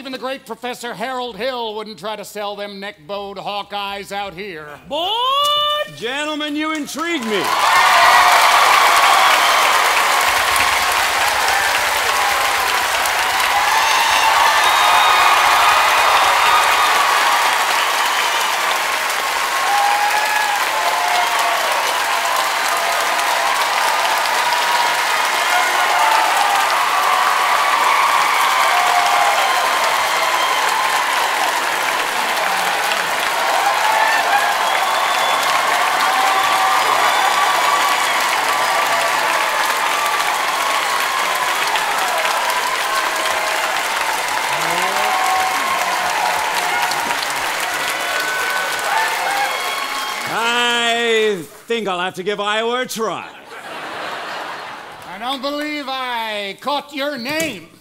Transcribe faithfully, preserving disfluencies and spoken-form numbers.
even the great Professor Harold Hill wouldn't try to sell them neck-bowed Hawkeyes out here. Boy! Gentlemen, you intrigue me. I think I'll have to give Iowa a try. I don't believe I caught your name.